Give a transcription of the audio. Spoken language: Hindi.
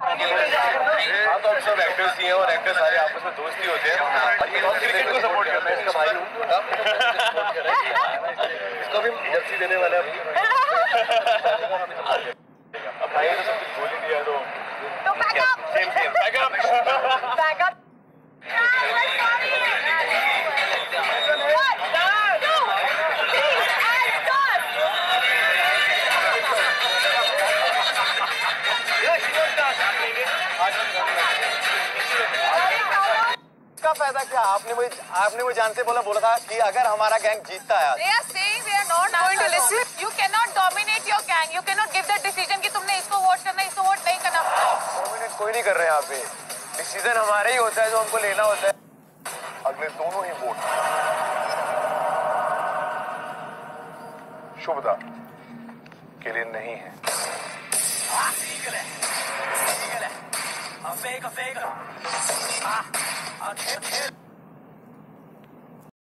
हाँ तो हम सब एक्टर्स ही हैं और एक्टर्स सारे आपस में दोस्त ही होते हैं। क्रिकेट को सपोर्ट करना है, इसका भाई हूँ, इसको भी जर्सी देने वाले हैं। अब भाई तो सब कुछ बोल ही दिया तो बैकअप इसका फायदा क्या? आपने मुझे जान से बोला था कि अगर हमारा गैंग जीतता है, They are saying we are not going to listen. You cannot dominate your gang. You cannot give the decision कि तुमने इसको वोट करना, इसको वोट नहीं करना। डोमिनेट कोई नहीं कर रहे हैं यहाँ पे। डिसीजन हमारा ही होता है जो हमको लेना होता है। अगले दोनों ही वोट शुभदा के लिए नहीं है।